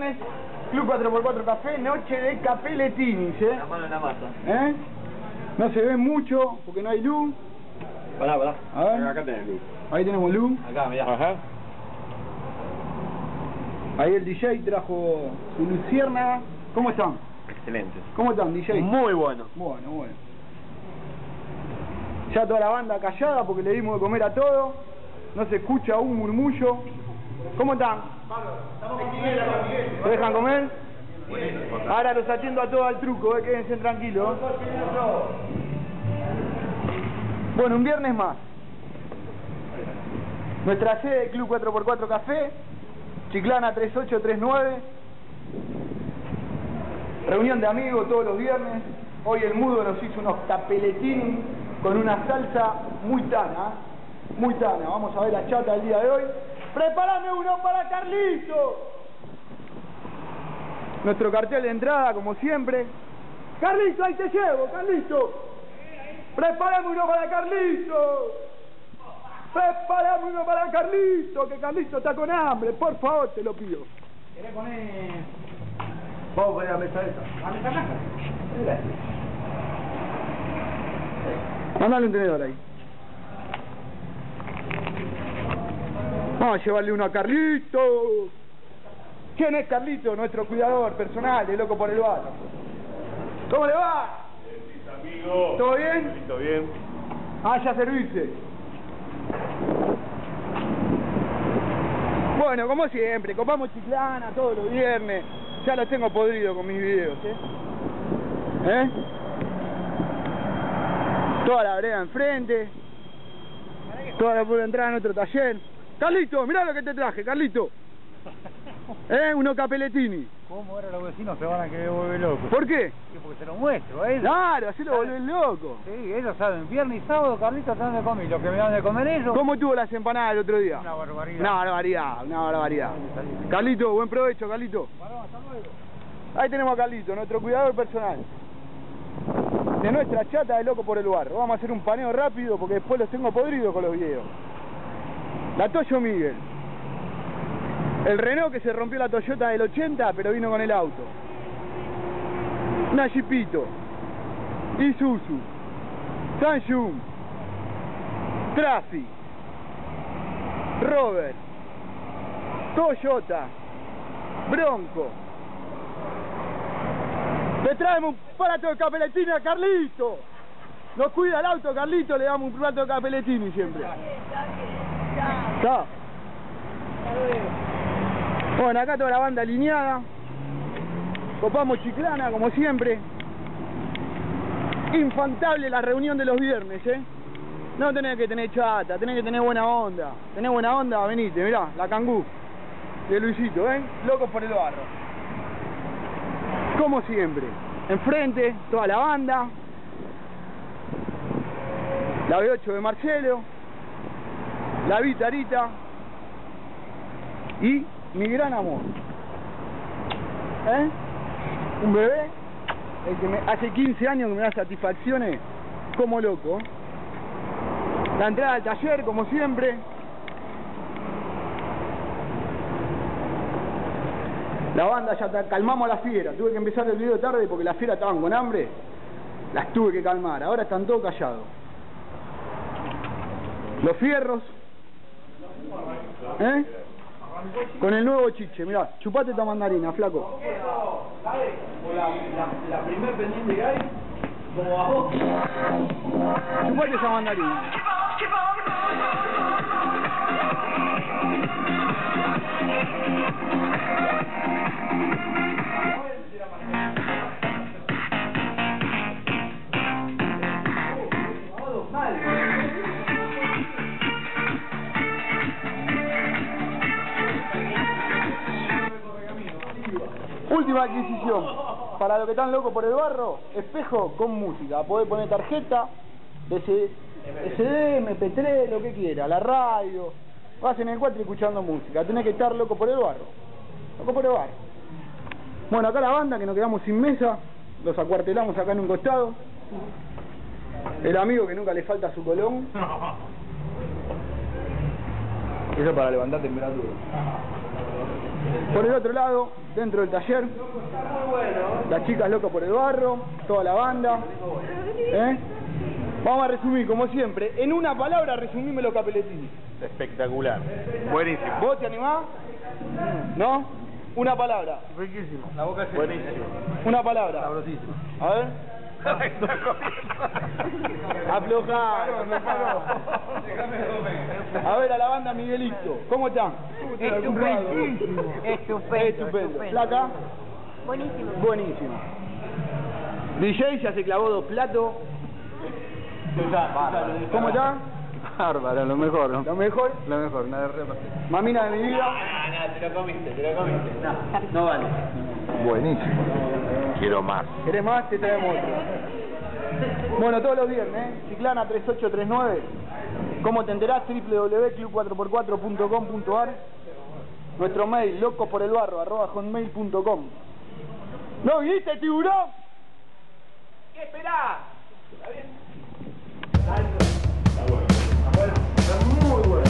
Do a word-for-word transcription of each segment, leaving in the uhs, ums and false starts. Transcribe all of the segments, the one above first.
viernes, Club cuatro por cuatro Café, noche de capeletinis, ¿eh? La mano en la masa. ¿Eh? No se ve mucho porque no hay luz. Pará, pará. A ver. Acá tenés luz. Ahí tenemos luz. Acá, mirá. Ajá. Ahí el D J trajo su luciérnaga. ¿Cómo están? Excelente. ¿Cómo están, D J? Muy bueno. Bueno, bueno. Ya toda la banda callada porque le dimos de comer a todo. No se escucha un murmullo. ¿Cómo están? ¿Se dejan comer? Ahora los atiendo a todos al truco, eh, quédense tranquilos. Bueno, un viernes más. Nuestra sede, Club cuatro por cuatro Café, Chiclana tres ocho tres nueve. Reunión de amigos todos los viernes. Hoy el Mudo nos hizo unos capeletines con una salsa muy tana, muy tana. Vamos a ver la chata del día de hoy. ¡Prepárame uno para Carlito! Nuestro cartel de entrada, como siempre. ¡Carlito, ahí te llevo, Carlito! ¡Prepárame uno para Carlito! ¡Prepárame uno para Carlito! Que Carlito está con hambre, por favor, te lo pido. ¿Querés poner...? Vamos a poner la mesa esa. ¿La mesa acá? Mándale un tenedor ahí. Vamos a llevarle uno a Carlito. ¿Quién es Carlito? Nuestro cuidador personal, de Loco por el Barro. ¿Cómo le va? Bien, mis amigos. ¿Todo bien? ¿Todo bien? Ah, ya servirse. Bueno, como siempre, copamos Chiclana todos los viernes. Ya los tengo podridos con mis videos, ¿eh? ¿Eh? Toda la vereda enfrente. Toda la puedo entrar en otro taller. Carlito, mirá lo que te traje, Carlito. ¿Eh? Uno capeletini. ¿Cómo ahora los vecinos se van a querer volver locos? ¿Por qué? Sí, porque se lo muestro a ellos. Claro, así lo volvés loco. Sí, ellos saben, viernes y sábado, Carlitos, están de comer. Lo que me dan de comer ellos... ¿Cómo tuvo las empanadas el otro día? Una barbaridad. Una barbaridad, una barbaridad. Carlito, buen provecho, Carlito. Bueno, hasta luego. Ahí tenemos a Carlito, nuestro cuidador personal. De nuestra chata de Loco por el Barro. Vamos a hacer un paneo rápido porque después los tengo podridos con los videos. La Toyo Miguel. El Renault que se rompió la Toyota del ochenta, pero vino con el auto. Una Jeepito. Isuzu. Samsung. Trafi. Rover. Toyota. Bronco. Le traemos un plato de capeletini a Carlito. Nos cuida el auto, Carlito, le damos un plato de capeletini siempre. Está. Bueno, acá toda la banda alineada. Copamos Chiclana, como siempre. Infantable la reunión de los viernes, ¿eh? No tenés que tener chata, tenés que tener buena onda. Tenés buena onda, venite, mirá, la Cangú de Luisito, ¿eh? Locos por el Barro. Como siempre. Enfrente, toda la banda. La B ocho de Marcelo. La Vitarita. Y mi gran amor. ¿Eh? Un bebé. El que me, hace quince años que me da satisfacciones como loco. La entrada al taller, como siempre. La banda ya ta, calmamos a las fieras. Tuve que empezar el video tarde porque las fieras estaban con hambre. Las tuve que calmar. Ahora están todos callados. Los fierros. ¿Eh? Con el nuevo chiche. Mirá, chupate esta mandarina, flaco. La, la, la primer pendiente que hay, como bajó. Chupate esa mandarina. Última adquisición. Para los que están locos por el barro, espejo con música. Podés poner tarjeta, S D, M P tres, lo que quiera, la radio. Vas en el cuatro escuchando música. Tenés que estar loco por el barro. Loco por el barro. Bueno, acá la banda, que nos quedamos sin mesa. Los acuartelamos acá en un costado. El amigo que nunca le falta su colón. Eso para levantar temperatura. Por el otro lado, dentro del taller, las chicas locas por el barro, toda la banda. ¿Eh? Vamos a resumir, como siempre, en una palabra resumímelo, Capeletini. Espectacular. Buenísimo. ¿Vos te animás? ¿No? Una palabra. Riquísimo. La boca es Buenísimo. Una palabra. sabrosísimo. A ver. Aflojá. A ver, a la banda Miguelito. ¿Cómo están? Estupendo. Estupendo. Estupendo. ¿Placa? Buenísimo. Buenísimo. D J ya se clavó dos platos. ¿Cómo está? Bárbaro, lo mejor, ¿no? Lo mejor. Lo mejor, nada de Mamina de mi vida. No, no, te lo comiste, te lo comiste. No, no vale. Buenísimo. Quiero más. ¿Querés más? Te traemos otro. Bueno, todos los viernes, ¿eh? Chiclana tres ocho tres nueve. ¿Cómo te enterás? doble u doble u doble u punto club cuatro por cuatro punto com punto ar. Nuestro mail, locosporelbarro, arroba hotmail punto com. ¿No viste, tiburón? ¿Qué esperás? ¿Está bien? Está bueno. Está bueno. Está muy bueno.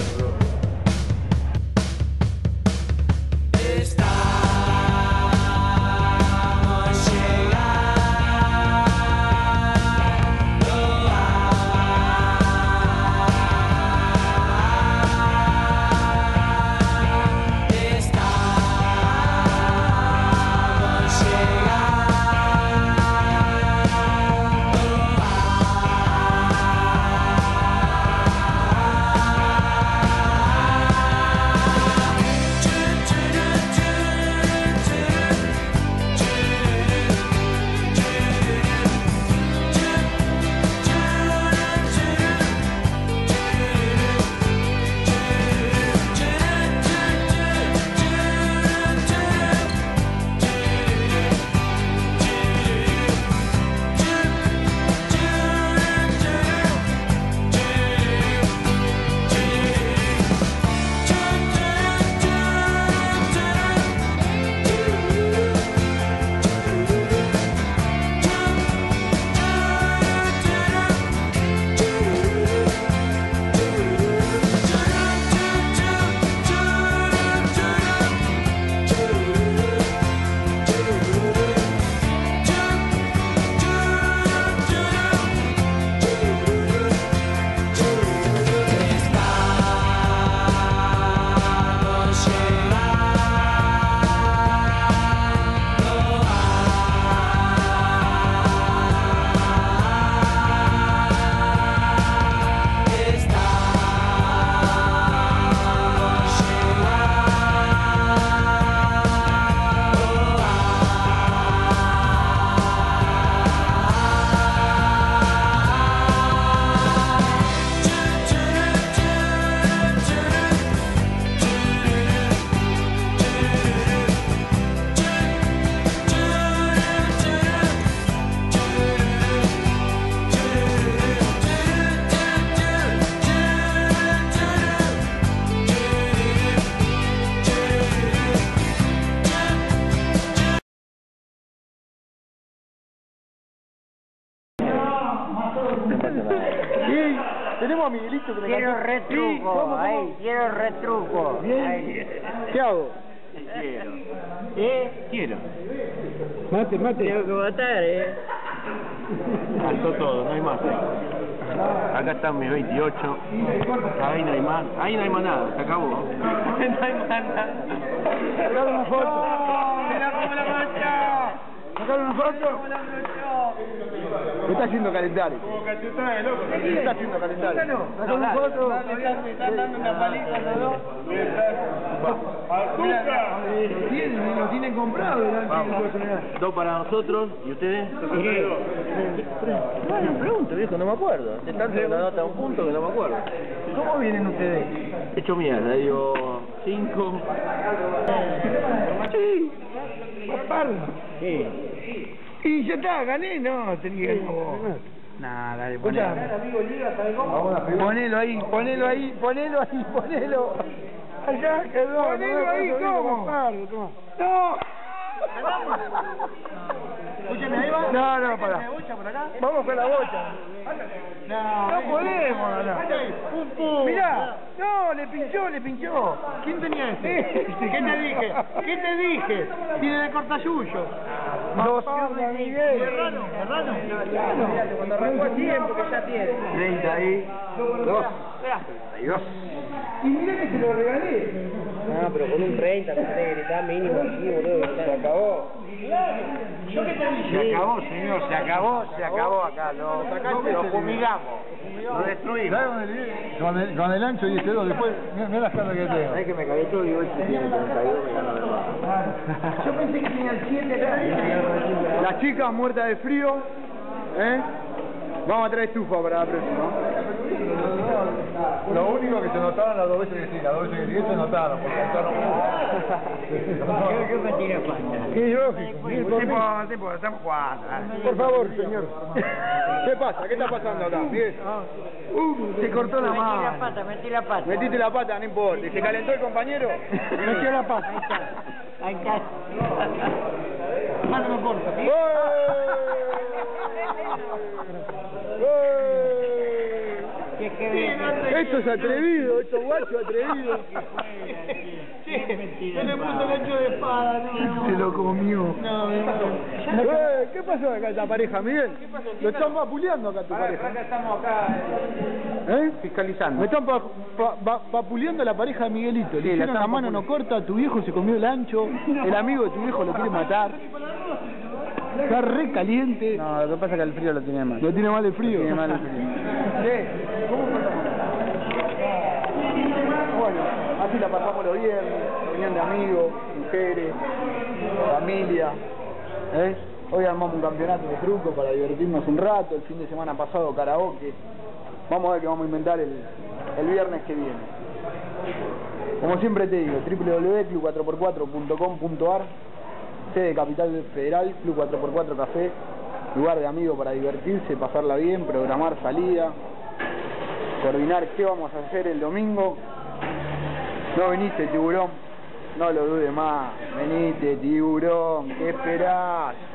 Y tenemos a Miguelito que me Quiero cantó. retruco, Sí, ¿cómo, cómo? ahí, quiero retruco. Ahí. ¿Qué hago? Quiero. ¿Eh? Quiero. Mate, mate. Tengo que votar, ¿eh? Pasó todo, no hay más. Acá están mis veintiocho. Ahí no hay más. Ahí no hay más nada, se acabó. No hay más nada. Sacaron una foto. ¡Mira cómo la mancha! Sacaron una foto. Me está haciendo calentar. Como cachetada de loco. Me está haciendo calentar. Sacaron una foto. Me están dando una paliza los dos. ¡Azúcar! Lo tienen, lo tienen comprado. Dos para nosotros y ustedes. Bueno, pregunto, viejo, no me acuerdo. Te están haciendo una nota a un punto que no me acuerdo. ¿Cómo vienen ustedes? Hecho mierda, digo cinco. Sí. Papá. Sí. Y ya está, gané, no, tenía que ganar vos. Nah, dale, ponelo. Ponelo ahí, ponelo ahí, ponelo ahí, ponelo. Allá quedó. Ponelo ahí, ¿cómo? No. Escúchame, ahí va. No, no, pará. Vamos con la bocha. No, No podemos ganar. Un punto. Mirá, no, le pinchó, le pinchó. ¿Quién tenía ese? ¿Qué te dije? ¿Qué te dije? Tiene de cortayuyo. Dos piernas, Miguel. Serrano, Serrano. Cuando arrancó el tiempo que ya tiene. treinta y dos. treinta y dos. Y mirá que se lo regalé. No, pero con un treinta, no tenés que gritar mínimo aquí, boludo. Se acabó. ¿Yo qué te dije? Se acabó, señor, se acabó, se acabó acá. Lo sacaste, lo fumigamos. Lo destruimos. ¿Sabes dónde le- Con el, con el ancho y ese dos, después, mira, mira las caras que tengo. ¿Sabes que me cagué todo y hoy se tiene treinta y dos me ganó de más? Yo pensé que tenía el siete acá. Las chicas muertas de frío. ¿Eh? Vamos a traer estufa para la próxima. Lo único que se notaron las dos veces que sí, las dos veces que sí se notaron, porque entraron Creo que me tira falta. Qué lógico. sí, por mí. tipo, estamos jugando. Por favor, señor. ¿Qué pasa? ¿Qué está pasando acá? Miguel. Uh, se cortó la Metí la mano. pata, metí la pata. Metiste la pata, no importa. ¿Y se calentó el compañero? Metió la pata. Ahí está. Mano no corta. Que es que bien. Esto es atrevido, esto es guacho atrevido. Mentira. le puso el ancho de espada, no. Se lo comió. No, eh, ¿qué pasó acá esta pareja, Miguel? Lo están vapuleando acá tu pareja. Estamos acá. ¿Eh? Fiscalizando. Me están pa, pa, pa- vapuleando la pareja de Miguelito. Le Sí, la hicieron la están mano no corta, tu viejo se comió el ancho, el amigo de tu viejo lo quiere matar. Está re caliente. No, lo que pasa es que el frío lo tiene mal. Lo tiene mal el frío. Tiene mal el frío. ¿Cómo pasamos? Bueno, así la pasamos los viernes, reunión de amigos, mujeres, familia. ¿Eh? Hoy armamos un campeonato de truco para divertirnos un rato, el fin de semana pasado karaoke. Vamos a ver qué vamos a inventar el, el viernes que viene. Como siempre te digo, doble u doble u doble u punto club cuatro por cuatro punto com punto ar, sede Capital Federal, Club cuatro por cuatro Café, lugar de amigos para divertirse, pasarla bien, programar salida, coordinar qué vamos a hacer el domingo. No viniste, tiburón, no lo dudes más, venite, tiburón, ¿qué esperás?